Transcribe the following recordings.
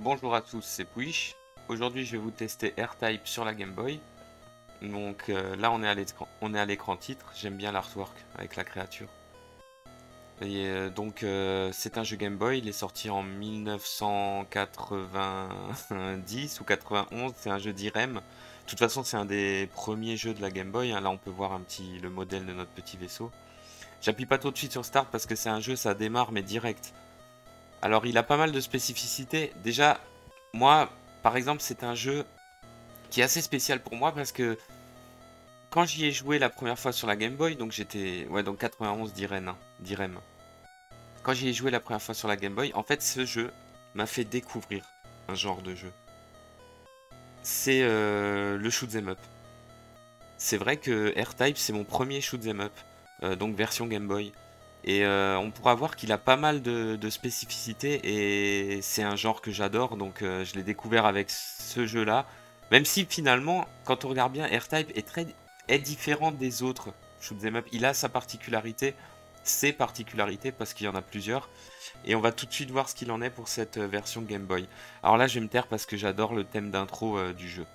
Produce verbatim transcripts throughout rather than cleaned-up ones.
Bonjour à tous, c'est Puish. Aujourd'hui, je vais vous tester R-Type sur la Game Boy. Donc euh, là, on est à l'écran, on est à l'écran titre. J'aime bien l'artwork avec la créature. Et euh, donc, euh, c'est un jeu Game Boy. Il est sorti en mille neuf cent quatre-vingt-dix ou quatre-vingt-onze. C'est un jeu d'Irem. De toute façon, c'est un des premiers jeux de la Game Boy, hein. Là, on peut voir un petit le modèle de notre petit vaisseau. J'appuie pas tout de suite sur Start parce que c'est un jeu, ça démarre mais direct. Alors, il a pas mal de spécificités. Déjà, moi, par exemple, c'est un jeu qui est assez spécial pour moi parce que quand j'y ai joué la première fois sur la Game Boy, donc j'étais... Ouais, donc quatre-vingt-onze d'Irem, hein, d'Irem. Quand j'y ai joué la première fois sur la Game Boy, en fait, ce jeu m'a fait découvrir un genre de jeu. C'est euh, le shoot'em up. C'est vrai que R-Type, c'est mon premier shoot'em up, euh, donc version Game Boy. Et euh, on pourra voir qu'il a pas mal de, de spécificités et c'est un genre que j'adore, donc euh, je l'ai découvert avec ce jeu-là. Même si finalement, quand on regarde bien, R-Type est très est différent des autres shoot'em up. Il a sa particularité, ses particularités parce qu'il y en a plusieurs. Et on va tout de suite voir ce qu'il en est pour cette euh, version Game Boy. Alors là, je vais me taire parce que j'adore le thème d'intro euh, du jeu.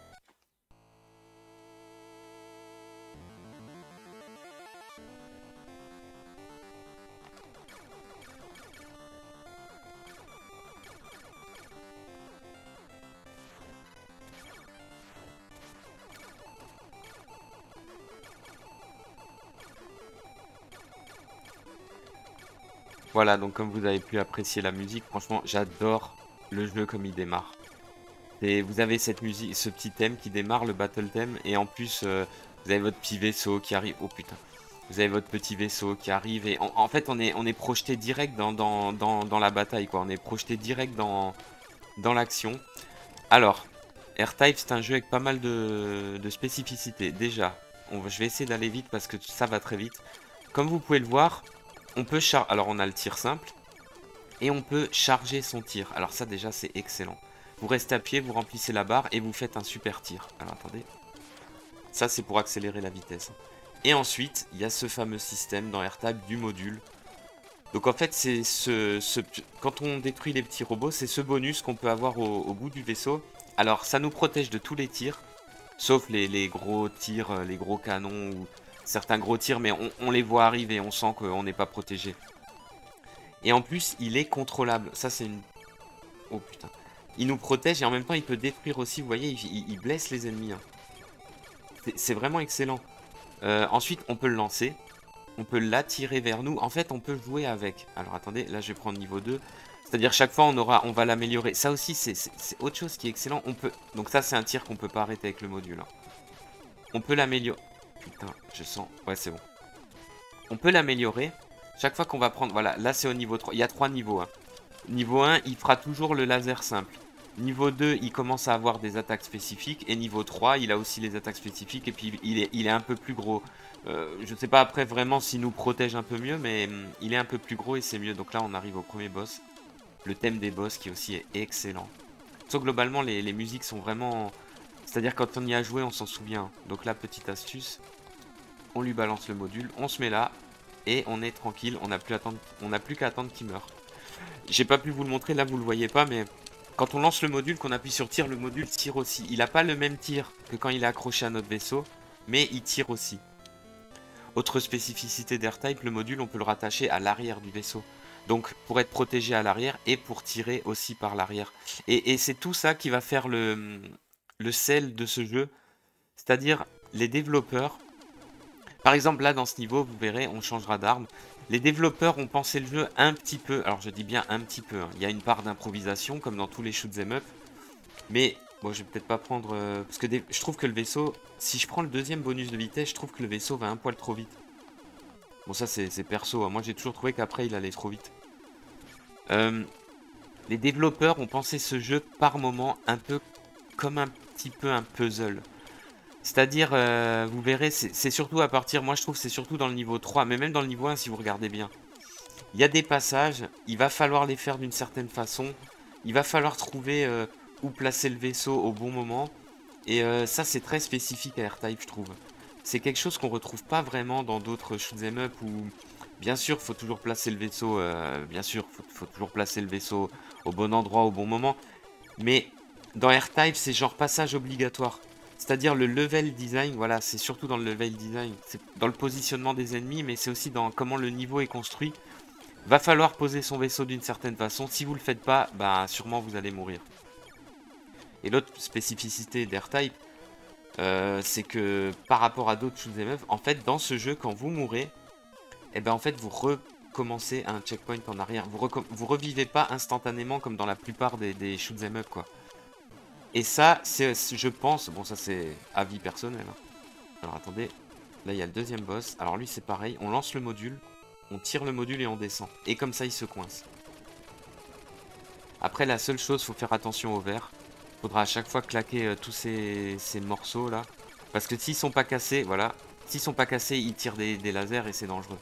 Voilà, donc comme vous avez pu apprécier la musique, franchement, j'adore le jeu comme il démarre. Et vous avez cette musique, ce petit thème qui démarre, le battle theme, et en plus, euh, vous avez votre petit vaisseau qui arrive. Oh putain. Vous avez votre petit vaisseau qui arrive, et en, en fait, on est, on est projeté direct dans, dans, dans, dans la bataille, quoi. On est projeté direct dans, dans l'action. Alors, R-Type, c'est un jeu avec pas mal de, de spécificités. Déjà, on va- je vais essayer d'aller vite parce que ça va très vite. Comme vous pouvez le voir, on peut char... Alors, on a le tir simple. Et on peut charger son tir. Alors ça déjà c'est excellent. Vous restez à pied, vous remplissez la barre et vous faites un super tir. Alors attendez. Ça c'est pour accélérer la vitesse. Et ensuite, il y a ce fameux système dans R-Type du module. Donc en fait, c'est ce, ce... Quand on détruit les petits robots, c'est ce bonus qu'on peut avoir au, au bout du vaisseau. Alors ça nous protège de tous les tirs. Sauf les, les gros tirs, euh, les gros canons ou certains gros tirs. Mais on, on les voit arriver, on sent qu'on n'est pas protégé. Et en plus, il est contrôlable. Ça, c'est une... Oh putain. Il nous protège et en même temps, il peut détruire aussi. Vous voyez, il, il- il blesse les ennemis, hein. C'est c'est vraiment excellent. Euh, ensuite, on peut le lancer. On peut l'attirer vers nous. En fait, on peut jouer avec. Alors, attendez. Là, je vais prendre niveau deux. C'est-à-dire, chaque fois, on aura, on va l'améliorer. Ça aussi, c'est c'est autre chose qui est excellent. On peut... Donc ça, c'est un tir qu'on peut pas arrêter avec le module, hein. On peut l'améliorer. Putain, je sens... Ouais, c'est bon. On peut l'améliorer. Chaque fois qu'on va prendre... Voilà, là, c'est au niveau trois. Il y a trois niveaux, hein. Niveau un, il fera toujours le laser simple. Niveau deux, il commence à avoir des attaques spécifiques. Et niveau trois, il a aussi les attaques spécifiques. Et puis, il est, il est un peu plus gros. Euh, je ne sais pas après vraiment s'il nous protège un peu mieux. Mais hum, il est un peu plus gros et c'est mieux. Donc là, on arrive au premier boss. Le thème des boss qui aussi est excellent. Sauf globalement, les, les musiques sont vraiment... C'est-à-dire quand on y a joué, on s'en souvient. Donc là, petite astuce. On lui balance le module. On se met là. Et on est tranquille. On n'a plus, attendre... on n'a plus qu'à attendre qu'il meure. J'ai pas pu vous le montrer, là vous le voyez pas, mais quand on lance le module, qu'on appuie sur tir, le module tire aussi. Il n'a pas le même tir que quand il est accroché à notre vaisseau, mais il tire aussi. Autre spécificité d'R-Type, le module on peut le rattacher à l'arrière du vaisseau. Donc pour être protégé à l'arrière et pour tirer aussi par l'arrière. Et, et c'est tout ça qui va faire le, le sel de ce jeu. C'est-à-dire les développeurs. Par exemple là dans ce niveau, vous verrez, on changera d'arme. Les développeurs ont pensé le jeu un petit peu, alors je dis bien un petit peu, hein. Il y a une part d'improvisation comme dans tous les shoot'em up, mais bon je vais peut-être pas prendre, euh, parce que des... je trouve que le vaisseau, si je prends le deuxième bonus de vitesse, je trouve que le vaisseau va un poil trop vite. Bon ça c'est perso, hein. Moi j'ai toujours trouvé qu'après il allait trop vite. Euh, les développeurs ont pensé ce jeu par moment un peu comme un petit peu un puzzle. C'est-à-dire, euh, vous verrez, c'est surtout à partir, moi je trouve c'est surtout dans le niveau trois, mais même dans le niveau un si vous regardez bien. Il y a des passages, il va falloir les faire d'une certaine façon. Il va falloir trouver euh, où placer le vaisseau au bon moment. Et euh, ça, c'est très spécifique à R-Type, je trouve. C'est quelque chose qu'on retrouve pas vraiment dans d'autres shoot'em up où, bien sûr, faut toujours placer le vaisseau. Euh, bien sûr, faut, faut toujours placer le vaisseau au bon endroit, au bon moment. Mais dans R-Type, c'est genre passage obligatoire. C'est-à-dire le level design, voilà, c'est surtout dans le level design. C'est dans le positionnement des ennemis, mais c'est aussi dans comment le niveau est construit. Va falloir poser son vaisseau d'une certaine façon. Si vous le faites pas, bah sûrement vous allez mourir. Et l'autre spécificité d'R-Type, euh, c'est que par rapport à d'autres shoot'em up, en fait, dans ce jeu, quand vous mourrez, et ben en fait, vous recommencez un checkpoint en arrière. Vous, vous revivez pas instantanément comme dans la plupart des, des shoot'em up, quoi. Et ça, c'est, je pense, bon, ça c'est avis personnel. Hein. Alors attendez, là il y a le deuxième boss. Alors lui, c'est pareil, on lance le module, on tire le module et on descend. Et comme ça, il se coince. Après, la seule chose, faut faire attention au verre. Faudra à chaque fois claquer euh, tous ces, ces morceaux là. Parce que s'ils sont pas cassés, voilà. S'ils sont pas cassés, ils tirent des, des lasers et c'est dangereux.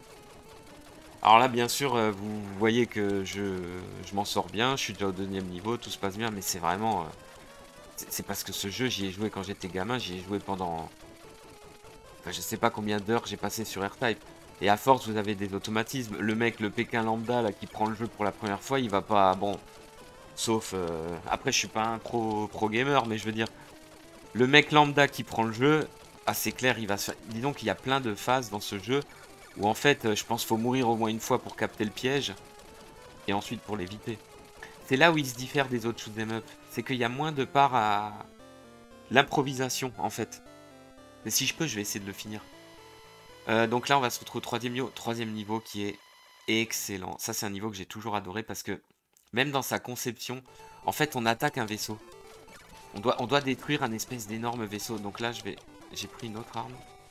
Alors là, bien sûr, euh, vous voyez que je, je m'en sors bien. Je suis déjà au deuxième niveau, tout se passe bien. Mais c'est vraiment... Euh, c'est parce que ce jeu, j'y ai joué quand j'étais gamin. J'y ai joué pendant... Enfin, je sais pas combien d'heures j'ai passé sur R-Type. Et à force, vous avez des automatismes. Le mec, le Pékin lambda là, qui prend le jeu pour la première fois, il va pas... Bon... Sauf, euh, après je suis pas un pro, pro gamer, mais je veux dire, le mec lambda qui prend le jeu, assez clair, il va se faire... Dis donc, il y a plein de phases dans ce jeu, où en fait, je pense qu'il faut mourir au moins une fois pour capter le piège, et ensuite pour l'éviter. C'est là où il se diffère des autres shoot'em up, c'est qu'il y a moins de part à l'improvisation, en fait. Mais si je peux, je vais essayer de le finir. Euh, donc là, on va se retrouver au troisième niveau, troisième niveau qui est excellent. Ça, c'est un niveau que j'ai toujours adoré, parce que même dans sa conception, en fait, on attaque un vaisseau. On doit, on doit détruire un espèce d'énorme vaisseau. Donc là, je vais... J'ai pris une autre arme.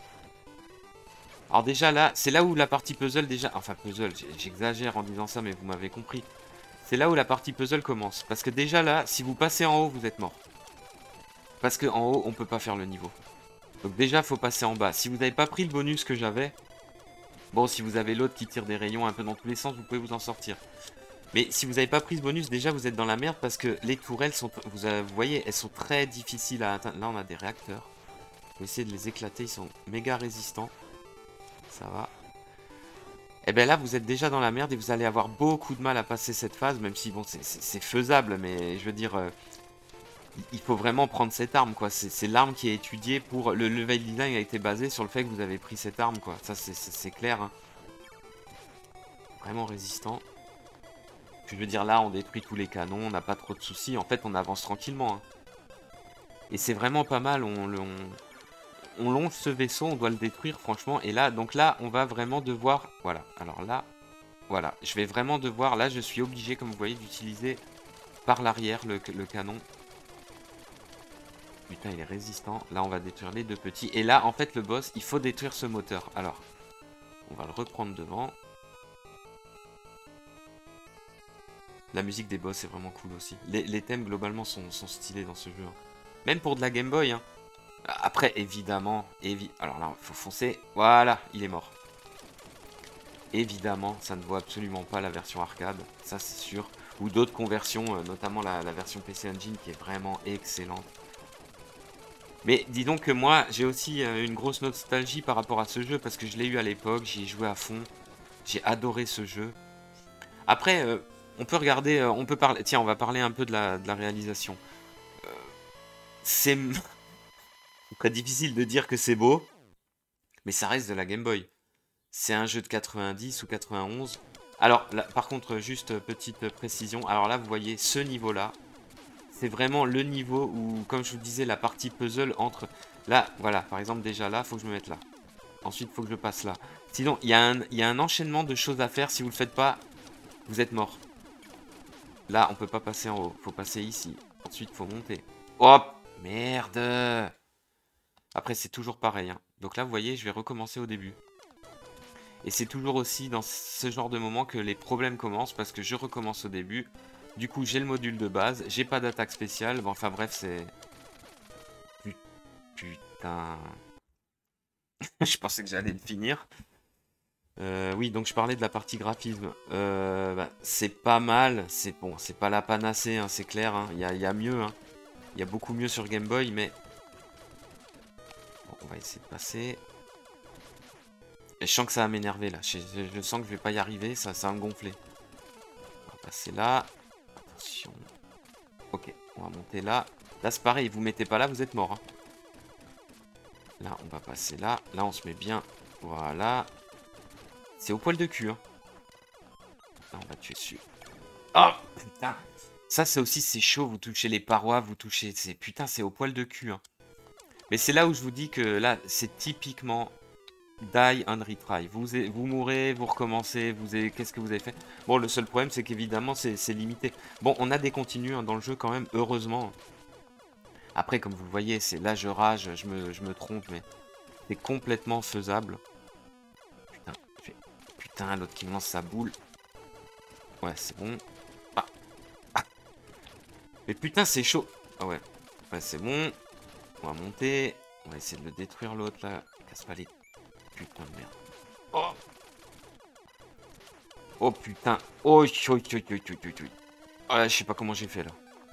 Alors déjà, là, c'est là où la partie puzzle, déjà... Enfin, puzzle, j'exagère en disant ça, mais vous m'avez compris. C'est là où la partie puzzle commence. Parce que déjà, là, si vous passez en haut, vous êtes mort. Parce qu'en haut, on peut pas faire le niveau. Donc déjà, faut passer en bas. Si vous n'avez pas pris le bonus que j'avais... Bon, si vous avez l'autre qui tire des rayons un peu dans tous les sens, vous pouvez vous en sortir. Mais si vous n'avez pas pris ce bonus, déjà vous êtes dans la merde parce que les tourelles sont, vous, vous voyez, elles sont très difficiles à atteindre. Là on a des réacteurs. On va essayer de les éclater, ils sont méga résistants. Ça va. Et bien là vous êtes déjà dans la merde et vous allez avoir beaucoup de mal à passer cette phase, même si bon c'est faisable, mais je veux dire, euh, il faut vraiment prendre cette arme quoi. C'est l'arme qui est étudiée pour... Le level design a été basé sur le fait que vous avez pris cette arme quoi. Ça c'est clair. Hein. Vraiment résistant. Je veux dire, là, on détruit tous les canons, on n'a pas trop de soucis. En fait, on avance tranquillement. Hein. Et c'est vraiment pas mal. On, on, on longe ce vaisseau, on doit le détruire, franchement. Et là, donc là, on va vraiment devoir... Voilà, alors là, voilà. Je vais vraiment devoir... Là, je suis obligé, comme vous voyez, d'utiliser par l'arrière le, le canon. Putain, il est résistant. Là, on va détruire les deux petits. Et là, en fait, le boss, il faut détruire ce moteur. Alors, on va le reprendre devant. La musique des boss est vraiment cool aussi. Les, les thèmes globalement sont, sont stylés dans ce jeu. Hein. Même pour de la Game Boy. Hein. Après, évidemment, évi alors là, il faut foncer. Voilà, il est mort. Évidemment, ça ne vaut absolument pas la version arcade. Ça, c'est sûr. Ou d'autres conversions, euh, notamment la, la version P C Engine qui est vraiment excellente. Mais dis donc que moi, j'ai aussi euh, une grosse nostalgie par rapport à ce jeu. Parce que je l'ai eu à l'époque, j'y ai joué à fond. J'ai adoré ce jeu. Après... Euh, On peut regarder, euh, on peut parler... Tiens, on va parler un peu de la, de la réalisation. Euh, c'est très difficile de dire que c'est beau, mais ça reste de la Game Boy. C'est un jeu de quatre-vingt-dix ou quatre-vingt-onze. Alors, là, par contre, juste petite précision. Alors là, vous voyez ce niveau-là. C'est vraiment le niveau où, comme je vous disais, la partie puzzle entre... Là, voilà, par exemple, déjà là, il faut que je me mette là. Ensuite, il faut que je passe là. Sinon, il y, y a un enchaînement de choses à faire. Si vous le faites pas, vous êtes mort. Là, on peut pas passer en haut. Faut passer ici. Ensuite, faut monter. Hop! Merde! Après, c'est toujours pareil. Hein. Donc là, vous voyez, je vais recommencer au début. Et c'est toujours aussi dans ce genre de moment que les problèmes commencent. Parce que je recommence au début. Du coup, j'ai le module de base. J'ai pas d'attaque spéciale. Bon, enfin bref, c'est... Putain... Je pensais que j'allais le finir. Euh, oui, donc je parlais de la partie graphisme. Euh, bah, c'est pas mal. C'est bon, c'est pas la panacée, hein, c'est clair. Il hein. y, y a mieux. Hein. Il y a beaucoup mieux sur Game Boy, mais... Bon, on va essayer de passer. Et je sens que ça va m'énerver, là. Je, je, je sens que je vais pas y arriver. Ça, ça va me gonfler. On va passer là. Attention. Ok. On va monter là. Là, c'est pareil, vous mettez pas là, vous êtes mort. Hein. Là, on va passer là. Là, on se met bien. Voilà. C'est au poil de cul. Hein. Là, on va tuer dessus. Oh, putain. Ça, c'est aussi, c'est chaud. Vous touchez les parois, vous touchez... c'est Putain, c'est au poil de cul. Hein. Mais c'est là où je vous dis que là, c'est typiquement die and retry. Vous, vous mourrez, vous recommencez, vous avez... qu'est-ce que vous avez fait? Bon, le seul problème, c'est qu'évidemment, c'est limité. Bon, on a des continues hein, dans le jeu quand même, heureusement. Après, comme vous le voyez, c'est là, je rage, je me, je me trompe, mais c'est complètement faisable. Putain, fais... putain, l'autre qui me lance sa boule. Ouais, c'est bon. Ah. Ah. Mais putain, c'est chaud. Ah ouais. Ouais, c'est bon. On va monter. On va essayer de le détruire, l'autre, là. Casse pas les... Putain de merde. Oh. Oh, putain. Oh, oh, oh, oh, oh, oh, oh. Ah, je sais pas comment j'ai fait, là.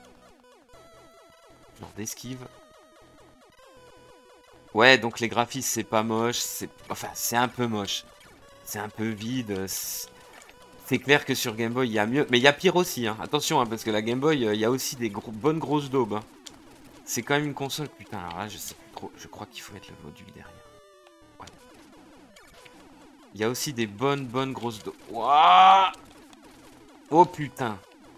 Genre d'esquive. Ouais, donc les graphismes, c'est pas moche. C'est... Enfin, c'est un peu moche. C'est un peu vide. C'est clair que sur Game Boy, il y a mieux. Mais il y a pire aussi. Hein. Attention, hein, parce que la Game Boy, il y a aussi des gros... bonnes grosses daubes. Hein. C'est quand même une console. Putain, alors là, je sais plus trop. Je crois qu'il faut mettre le module derrière. Ouais. Il y a aussi des bonnes, bonnes grosses daubes. Wouah. Oh, putain.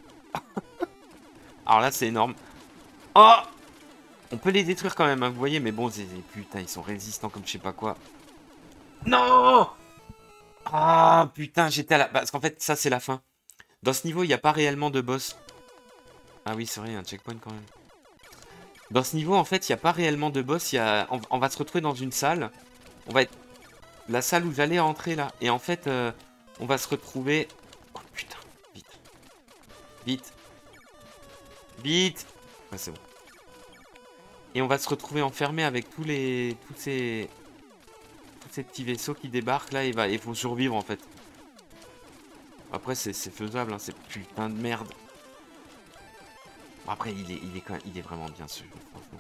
Alors là, c'est énorme. Oh. On peut les détruire quand même, hein, vous voyez. Mais bon, putain, ils sont résistants comme je sais pas quoi. Non. Ah, putain, j'étais à la... Parce qu'en fait, ça, c'est la fin. Dans ce niveau, il n'y a pas réellement de boss. Ah oui, c'est vrai, il y a un checkpoint quand même. Dans ce niveau, en fait, il n'y a pas réellement de boss. Y a... on, on va se retrouver dans une salle. On va être... La salle où j'allais rentrer, là. Et en fait, euh, on va se retrouver... Oh, putain. Vite. Vite. Vite. Ouais, c'est bon. Et on va se retrouver enfermé avec tous les... Tous ces... Tous ces petits vaisseaux qui débarquent, là. Et il va... il faut survivre, en fait. Après, c'est faisable, hein. C'est putain de merde. Après, il est, il est, quand même, il est vraiment bien ce jeu, franchement.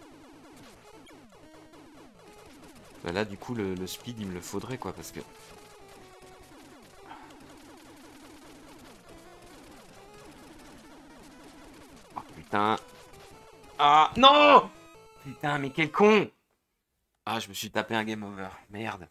Bah là, du coup, le, le speed, il me le faudrait, quoi, parce que... Oh, putain. Ah, non. Putain, mais quel con. Ah, je me suis tapé un game over. Merde.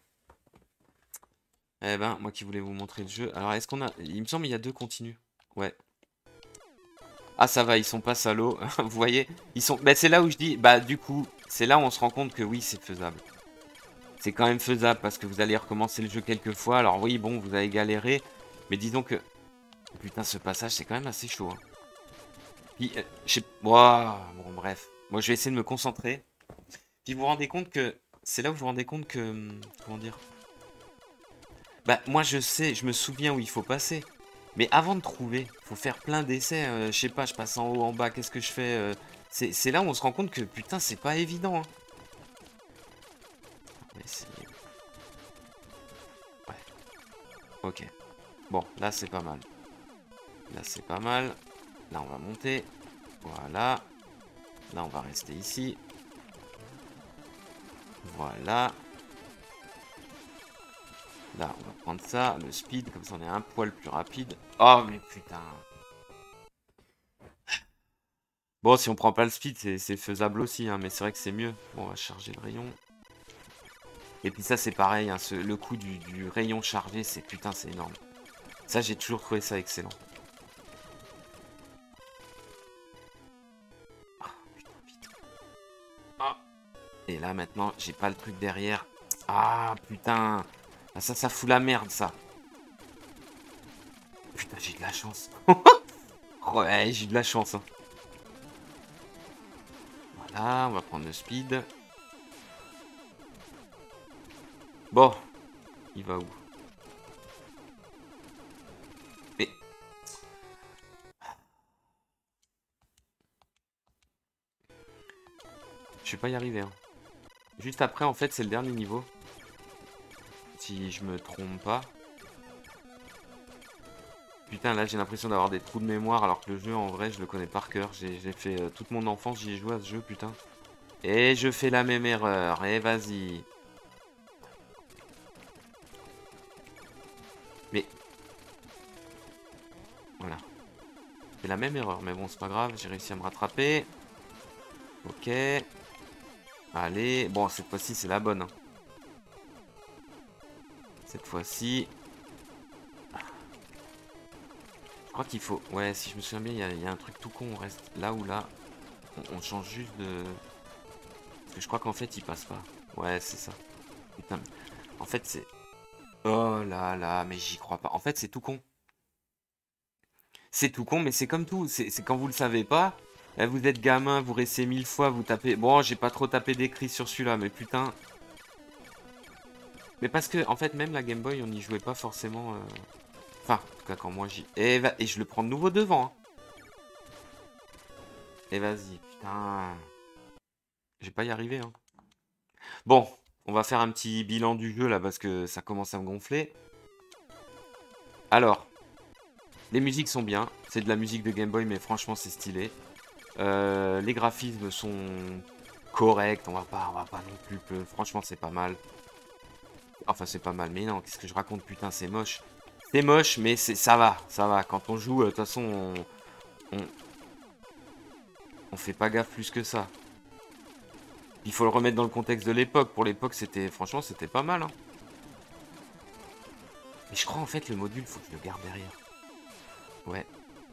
Eh ben, moi qui voulais vous montrer le jeu. Alors, est-ce qu'on a... Il me semble qu'il y a deux continues. Ouais. Ah, ça va, ils sont pas salauds. Vous voyez, ils sont... Bah, c'est là où je dis... Bah, du coup, c'est là où on se rend compte que oui, c'est faisable. C'est quand même faisable parce que vous allez recommencer le jeu quelques fois. Alors oui, bon, vous avez galéré. Mais disons que... Putain, ce passage, c'est quand même assez chaud. Hein. Puis, euh, je sais... Wow, bon, bref. Moi, je vais essayer de me concentrer. Puis vous vous rendez compte que... C'est là où vous vous rendez compte que... Comment dire? Bah, moi, je sais, je me souviens où il faut passer. Mais avant de trouver, faut faire plein d'essais. Euh, je sais pas, je passe en haut, en bas, qu'est-ce que je fais euh, C'est là où on se rend compte que, putain, c'est pas évident. Hein. Ouais. Ok. Bon, là, c'est pas mal. Là, c'est pas mal. Là, on va monter. Voilà. Là, on va rester ici. Voilà. Là, on va prendre ça, le speed, comme ça on est un poil plus rapide. Oh, mais putain. Bon, si on prend pas le speed, c'est faisable aussi, hein, mais c'est vrai que c'est mieux. Bon, on va charger le rayon. Et puis ça, c'est pareil, hein, ce, le coup du, du rayon chargé, c'est putain, c'est énorme. Ça, j'ai toujours trouvé ça excellent. Oh, putain, vite. Oh. Et là, maintenant, j'ai pas le truc derrière. Ah, putain. Ah, ça, ça fout la merde, ça. Putain, j'ai de la chance. Ouais, j'ai de la chance. Hein. Voilà, on va prendre le speed. Bon, il va où? Mais... Je vais pas y arriver. Hein. Juste après, en fait, c'est le dernier niveau. Si je me trompe pas. Putain, là, j'ai l'impression d'avoir des trous de mémoire, alors que le jeu, en vrai, je le connais par cœur. J'ai fait euh, toute mon enfance, j'y ai joué à ce jeu, putain. Et je fais la même erreur. Et vas-y. Mais... Voilà. fait la même erreur, mais bon, c'est pas grave, j'ai réussi à me rattraper. Ok. Allez, bon, cette fois-ci, c'est la bonne. Hein. Cette fois-ci... Je crois qu'il faut... Ouais, si je me souviens bien, il y, a, il y a un truc tout con, on reste là ou là. On, on change juste de... Parce que je crois qu'en fait, il passe pas. Ouais, c'est ça. Putain, en fait, c'est... Oh là là, mais j'y crois pas. En fait, c'est tout con. C'est tout con, mais c'est comme tout. C'est quand vous le savez pas. Là, vous êtes gamin, vous restez mille fois, vous tapez... Bon, j'ai pas trop tapé d'écrit sur celui-là, mais putain... Mais parce que, en fait, même la Game Boy, on n'y jouait pas forcément... Euh... Enfin, en tout cas, quand moi j'y... Et, va... Et je le prends de nouveau devant. Hein. Et vas-y, putain... Je vais pas y arriver, hein. Bon, on va faire un petit bilan du jeu, là, parce que ça commence à me gonfler. Alors... Les musiques sont bien. C'est de la musique de Game Boy, mais franchement, c'est stylé. Euh, les graphismes sont corrects. On va pas, on va pas non plus... Peu... Franchement, c'est pas mal. Enfin, c'est pas mal. Mais non, qu'est-ce que je raconte? Putain, c'est moche. C'est moche, mais ça va. Ça va. Quand on joue, de toute façon, on... on... On fait pas gaffe plus que ça. Il faut le remettre dans le contexte de l'époque. Pour l'époque, c'était... Franchement, c'était pas mal. Hein. Mais je crois, en fait, le module, faut que je le garde derrière. Ouais.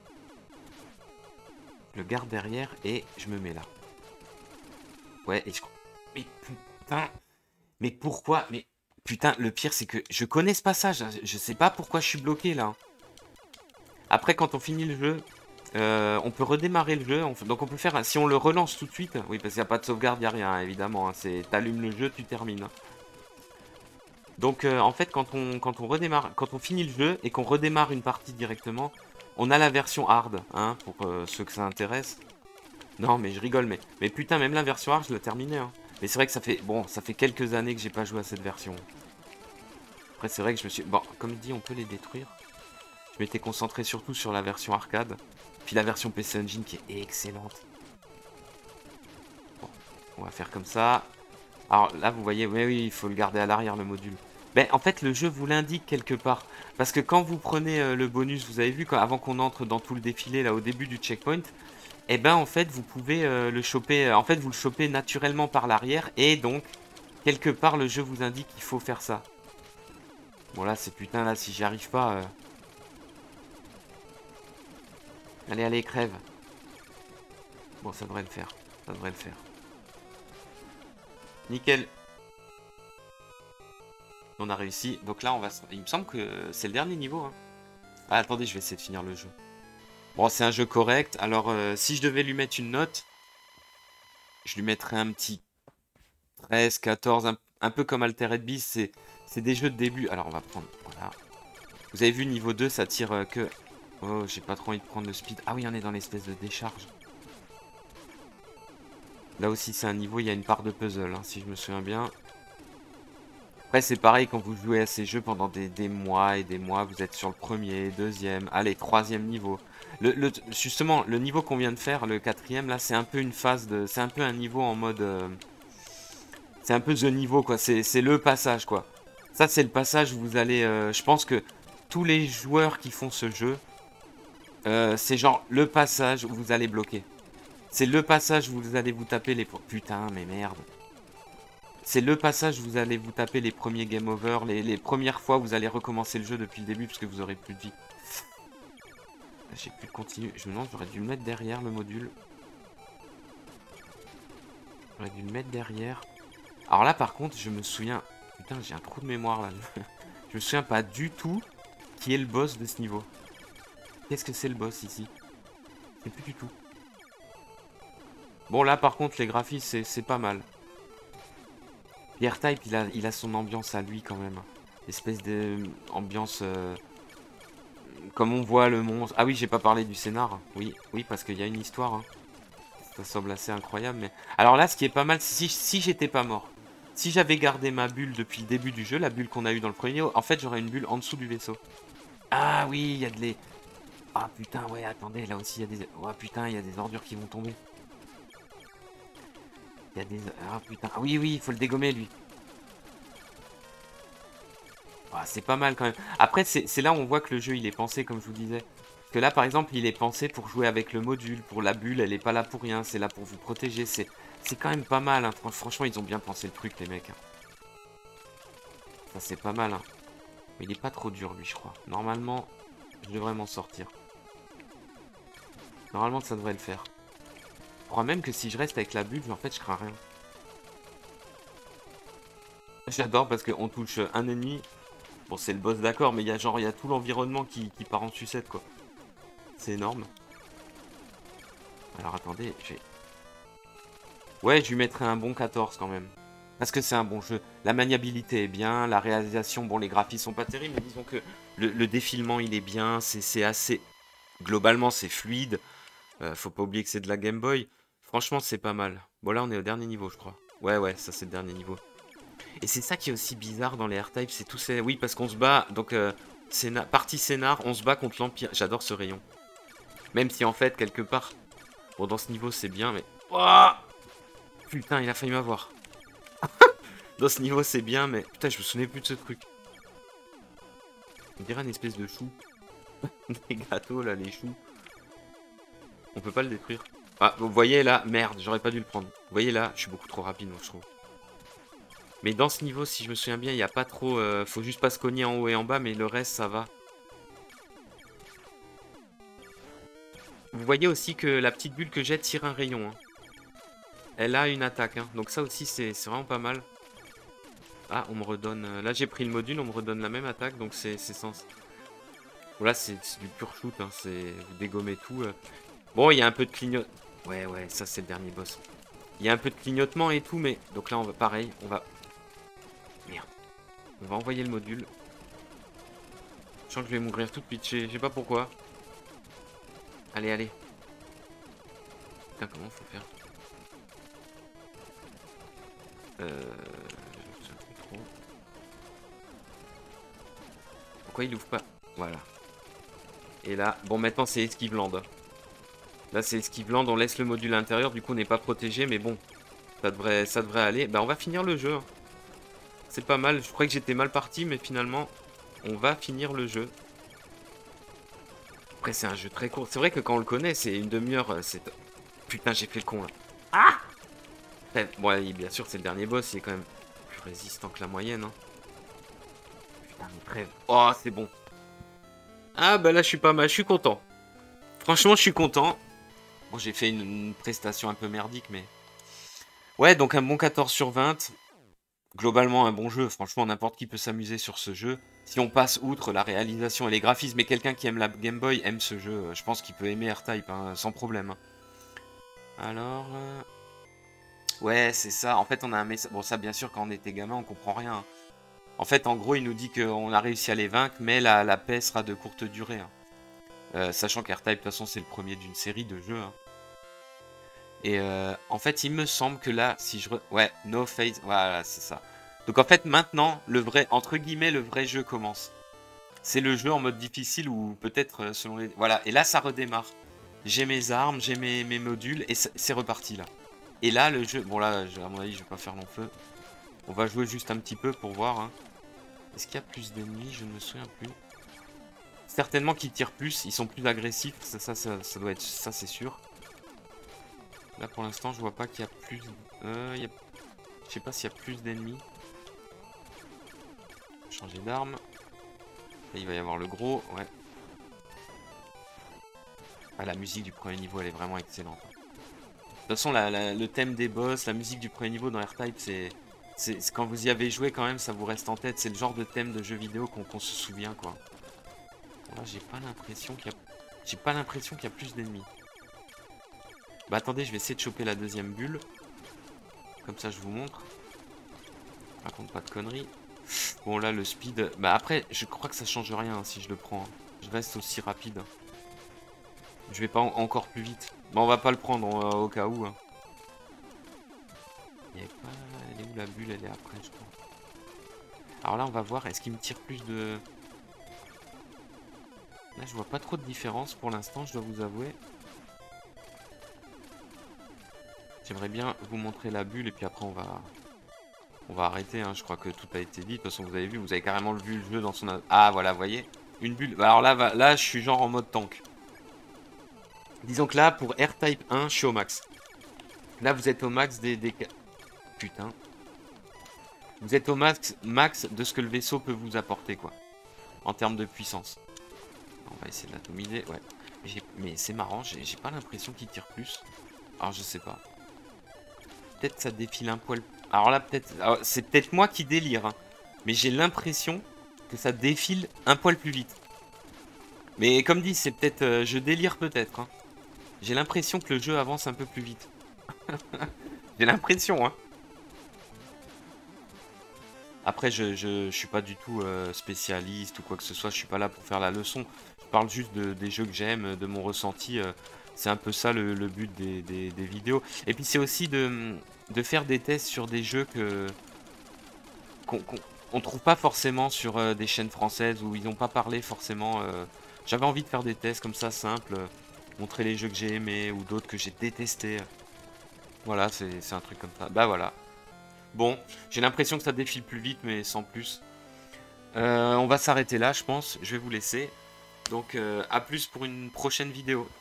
Je le garde derrière et je me mets là. Ouais, et je crois... Mais putain... Mais pourquoi? Mais putain, le pire, c'est que je connais ce passage. Je sais pas pourquoi je suis bloqué, là. Après, quand on finit le jeu... Euh, on peut redémarrer le jeu, on fait, donc on peut faire, si on le relance tout de suite, oui parce qu'il n'y a pas de sauvegarde, il n'y a rien évidemment, hein, c'est t'allumes le jeu, tu termines. Hein. Donc euh, en fait quand on, quand on redémarre, quand on finit le jeu et qu'on redémarre une partie directement, on a la version hard, hein, pour euh, ceux que ça intéresse. Non mais je rigole, mais, mais putain même la version hard je l'ai terminée. Hein. Mais c'est vrai que ça fait, bon, ça fait quelques années que j'ai pas joué à cette version. Après c'est vrai que je me suis, bon comme dit on peut les détruire. Je m'étais concentré surtout sur la version arcade. Puis la version P C Engine qui est excellente. Bon, on va faire comme ça. Alors là, vous voyez, oui, oui, il faut le garder à l'arrière, le module. Ben, en fait, le jeu vous l'indique quelque part. Parce que quand vous prenez euh, le bonus, vous avez vu, quand, avant qu'on entre dans tout le défilé, là, au début du checkpoint, eh ben, en fait, vous pouvez euh, le choper. Euh, en fait, vous le chopez naturellement par l'arrière. Et donc, quelque part, le jeu vous indique qu'il faut faire ça. Bon, là, c'est putain, là, si j'y arrive pas... Euh... Allez, allez, crève. Bon, ça devrait le faire. Ça devrait le faire. Nickel. On a réussi. Donc là, on va... Il me semble que c'est le dernier niveau. Hein. Ah, attendez, je vais essayer de finir le jeu. Bon, c'est un jeu correct. Alors, euh, si je devais lui mettre une note, je lui mettrais un petit treize, quatorze, un, un peu comme Altered Beast. C'est des jeux de début. Alors, on va prendre... Voilà. Vous avez vu, niveau deux, ça tire euh, que... Oh, j'ai pas trop envie de prendre le speed. Ah oui, on est dans l'espèce de décharge. Là aussi, c'est un niveau, il y a une part de puzzle, hein, si je me souviens bien. Après, c'est pareil, quand vous jouez à ces jeux pendant des, des mois et des mois, vous êtes sur le premier, deuxième, allez, troisième niveau. Le, le, justement, le niveau qu'on vient de faire, le quatrième, là, c'est un peu une phase de... C'est un peu un niveau en mode... Euh, c'est un peu the niveau, quoi. C'est le passage, quoi. Ça, c'est le passage où vous allez... Euh, je pense que tous les joueurs qui font ce jeu... Euh, c'est genre le passage où vous allez bloquer. C'est le passage où vous allez vous taper les... Putain, mais merde. C'est le passage où vous allez vous taper les premiers game over. Les, les premières fois où vous allez recommencer le jeu depuis le début parce que vous aurez plus de vie. J'ai plus de continuer. Je me demande, j'aurais dû le mettre derrière le module. J'aurais dû le mettre derrière. Alors là, par contre, je me souviens... Putain, j'ai un trou de mémoire là. Je me souviens pas du tout qui est le boss de ce niveau. Qu'est-ce que c'est le boss ici? Je sais plus du tout. Bon, là, par contre, les graphismes, c'est pas mal. Pierre-Type, il a, il a son ambiance à lui, quand même. Espèce d'ambiance... Euh, comme on voit le monstre... Ah oui, j'ai pas parlé du scénar. Oui, oui, parce qu'il y a une histoire. Hein. Ça semble assez incroyable, mais... Alors là, ce qui est pas mal, si, si j'étais pas mort, si j'avais gardé ma bulle depuis le début du jeu, la bulle qu'on a eue dans le premier, en fait, j'aurais une bulle en dessous du vaisseau. Ah oui, il y a de les... Ah putain, ouais, attendez, là aussi, il y a des... Oh putain, il y a des ordures qui vont tomber. Il y a des... Ah putain, ah, oui, oui, il faut le dégommer, lui. Ah, c'est pas mal, quand même. Après, c'est là où on voit que le jeu, il est pensé, comme je vous disais. Que là, par exemple, il est pensé pour jouer avec le module, pour la bulle, elle est pas là pour rien, c'est là pour vous protéger. C'est quand même pas mal, hein. Franchement, ils ont bien pensé le truc, les mecs. Hein. Ça, c'est pas mal, hein. Mais il est pas trop dur, lui, je crois. Normalement, je devrais m'en sortir. Normalement, ça devrait le faire. Je crois même que si je reste avec la bulle, en fait, je crains rien. J'adore parce qu'on touche un ennemi. Bon, c'est le boss, d'accord, mais il y a genre, il y a tout l'environnement qui, qui part en sucette, quoi. C'est énorme. Alors, attendez, j'ai... Ouais, je lui mettrai un bon quatorze quand même. Parce que c'est un bon jeu. La maniabilité est bien, la réalisation, bon, les graphismes sont pas terribles, mais disons que le, le défilement, il est bien, c'est assez... Globalement, c'est fluide. Euh, faut pas oublier que c'est de la Game Boy. Franchement, c'est pas mal. Bon, là, on est au dernier niveau, je crois. Ouais, ouais, ça, c'est le dernier niveau. Et c'est ça qui est aussi bizarre dans les R-Type, c'est tout ces... Oui, parce qu'on se bat, donc, euh, scénar... partie scénar, on se bat contre l'Empire. J'adore ce rayon. Même si, en fait, quelque part... Bon, dans ce niveau, c'est bien, mais... Oh putain, il a failli m'avoir. Dans ce niveau, c'est bien, mais... Putain, je me souvenais plus de ce truc. On dirait une espèce de chou. Des gâteaux, là, les choux. On peut pas le détruire. Ah, vous voyez là, merde, j'aurais pas dû le prendre. Vous voyez là, je suis beaucoup trop rapide, moi, je trouve. Mais dans ce niveau, si je me souviens bien, il n'y a pas trop... Euh, faut juste pas se cogner en haut et en bas, mais le reste, ça va. Vous voyez aussi que la petite bulle que j'ai tire un rayon. Hein. Elle a une attaque, hein. Donc ça aussi, c'est vraiment pas mal. Ah, on me redonne... Là, j'ai pris le module, on me redonne la même attaque, donc c'est sens. Bon, là, c'est du pur shoot, hein. Vous dégommez tout. Euh. Bon, il y a un peu de clignotement. Ouais, ouais, ça, c'est le dernier boss. Il y a un peu de clignotement et tout, mais... Donc là, on va... Pareil, on va... Merde. On va envoyer le module. Je sens que je vais mourir tout de suite, je sais pas pourquoi. Allez, allez. Putain, comment faut faire? Euh... Je sais plus trop. Pourquoi il ouvre pas? Voilà. Et là, bon, maintenant c'est esquive land. Là, c'est esquive land, on laisse le module à l'intérieur, du coup, on n'est pas protégé, mais bon, ça devrait, ça devrait aller. Bah, on va finir le jeu. C'est pas mal, je croyais que j'étais mal parti, mais finalement, on va finir le jeu. Après, c'est un jeu très court. C'est vrai que quand on le connaît, c'est une demi-heure. C'est... Putain, j'ai fait le con, là. Ah! Bon, bien sûr, c'est le dernier boss, il est quand même plus résistant que la moyenne. Hein. Putain, mais trêve. Oh, c'est bon. Ah, bah là, je suis pas mal, je suis content. Franchement, je suis content. Bon, j'ai fait une, une prestation un peu merdique, mais... Ouais, donc un bon quatorze sur vingt. Globalement, un bon jeu. Franchement, n'importe qui peut s'amuser sur ce jeu. Si on passe outre la réalisation et les graphismes, mais quelqu'un qui aime la Game Boy aime ce jeu. Je pense qu'il peut aimer R-Type, hein, sans problème. Alors... Euh... Ouais, c'est ça. En fait, on a un message... Bon, ça, bien sûr, quand on était gamin, on comprend rien. En fait, en gros, il nous dit qu'on a réussi à les vaincre, mais la, la paix sera de courte durée. Hein. Euh, sachant qu'R-Type, de toute façon, c'est le premier d'une série de jeux. Hein. Et euh, en fait, il me semble que là, si je... Re... Ouais, no phase... Voilà, c'est ça. Donc en fait, maintenant, le vrai... Entre guillemets, le vrai jeu commence. C'est le jeu en mode difficile ou peut-être selon les... Voilà, et là, ça redémarre. J'ai mes armes, j'ai mes, mes modules, et c'est reparti, là. Et là, le jeu... Bon, là, à mon avis, je vais pas faire long feu. On va jouer juste un petit peu pour voir. Hein. Est-ce qu'il y a plus d'ennemis? Je ne me souviens plus. Certainement qu'ils tirent plus, ils sont plus agressifs. Ça, ça, ça, ça doit être... Ça, c'est sûr. Là, pour l'instant, je vois pas qu'il y a plus... Euh, il y a... Je sais pas s'il y a plus d'ennemis. Changer d'arme. Il va y avoir le gros, ouais. Ah, la musique du premier niveau, elle est vraiment excellente. De toute façon, la, la, le thème des boss, la musique du premier niveau dans R-Type, c'est... Quand vous y avez joué, quand même, ça vous reste en tête. C'est le genre de thème de jeu vidéo qu'on qu'on se souvient, quoi. Là, j'ai pas l'impression qu'il y a... J'ai pas l'impression qu'il y a plus d'ennemis. Bah, attendez, je vais essayer de choper la deuxième bulle. Comme ça, je vous montre. Raconte pas de conneries. Bon, là, le speed... Bah, après, je crois que ça change rien hein, si je le prends. Hein. Je reste aussi rapide. Je vais pas en encore plus vite. Bon, on va pas le prendre euh, au cas où. Hein. Il y avait pas... Elle est où la bulle? Elle est après, je crois. Alors là, on va voir. Est-ce qu'il me tire plus de... Là, je vois pas trop de différence pour l'instant, je dois vous avouer. J'aimerais bien vous montrer la bulle et puis après, on va... On va arrêter, hein. Je crois que tout a été dit. De toute façon, vous avez vu, vous avez carrément vu le jeu dans son... Ah, voilà, vous voyez. Une bulle. Alors là, va... là, je suis genre en mode tank. Disons que là, pour R-Type un, je suis au max. Là, vous êtes au max des... des... Putain. Vous êtes au max, max de ce que le vaisseau peut vous apporter, quoi. En termes de puissance. On va essayer de l'atomiser, ouais. Mais c'est marrant, j'ai pas l'impression qu'il tire plus. Alors, je sais pas. Peut-être ça défile un poil... Alors là, peut-être... C'est peut-être moi qui délire, hein. Mais j'ai l'impression que ça défile un poil plus vite. Mais comme dit, c'est peut-être... Euh, je délire peut-être, hein. J'ai l'impression que le jeu avance un peu plus vite. J'ai l'impression, hein. Après, je, je, je suis pas du tout euh, spécialiste ou quoi que ce soit. Je suis pas là pour faire la leçon. Je parle juste de, des jeux que j'aime, de mon ressenti. Euh, c'est un peu ça le, le but des, des, des vidéos. Et puis c'est aussi de, de faire des tests sur des jeux que qu'on qu'on- on trouve pas forcément sur euh, des chaînes françaises où ils n'ont pas parlé forcément. euh, J'avais envie de faire des tests comme ça, simples. euh, montrer les jeux que j'ai aimés ou d'autres que j'ai détestés. Voilà, c'est c'est un truc comme ça. Bah voilà. Bon, j'ai l'impression que ça défile plus vite, mais sans plus. Euh, on va s'arrêter là, je pense. Je vais vous laisser. Donc, euh, à plus pour une prochaine vidéo.